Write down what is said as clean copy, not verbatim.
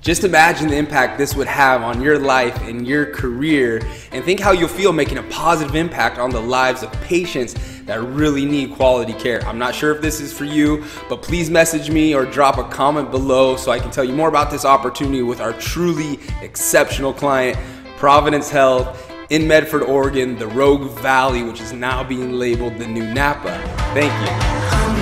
Just imagine the impact this would have on your life and your career, and think how you'll feel making a positive impact on the lives of patients that really need quality care. I'm not sure if this is for you, but please message me or drop a comment below so I can tell you more about this opportunity with our truly exceptional client, Providence Health, in Medford, Oregon, the Rogue Valley, which is now being labeled the new Napa. Thank you.